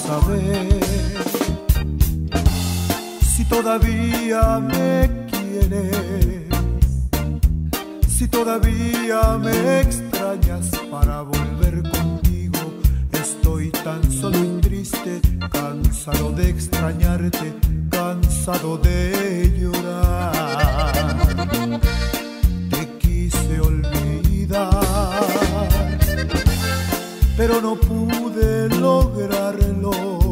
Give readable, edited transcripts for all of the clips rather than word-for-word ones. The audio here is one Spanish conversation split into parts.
saber si todavía me quieres, si todavía me extrañas para volver contigo. Estoy tan solo y triste, cansado de extrañarte, cansado de llorar. Te quise olvidar, pero no pude lograrlo.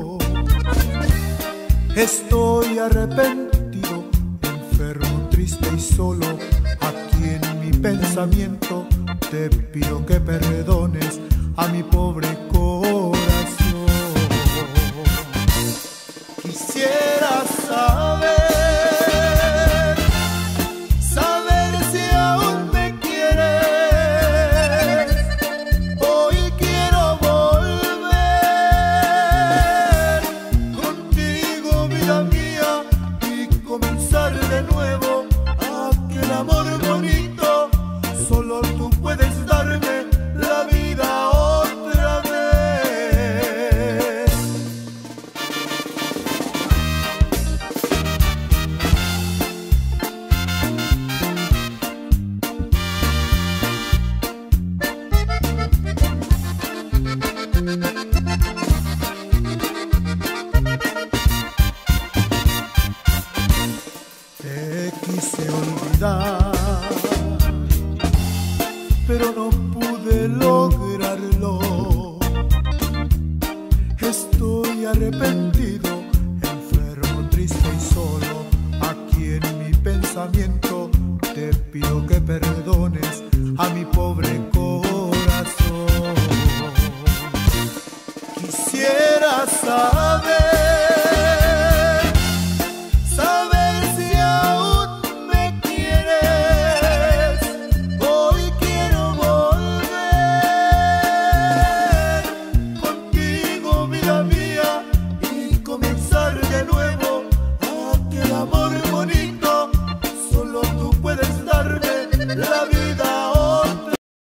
Estoy arrepentido, enfermo, triste y solo. Aquí en mi pensamiento te pido que perdones a mi pobre corazón. Quisiera saber si aún me quieres. Hoy quiero volver contigo, vida mía, y comenzar de nuevo aquel amor bonito. Solo tú puedes darme la vida otra vez. Te quise olvidar, pero no pude lograrlo. Estoy arrepentido, enfermo, triste y solo. Aquí en mi pensamiento te pido que perdones a mi pobre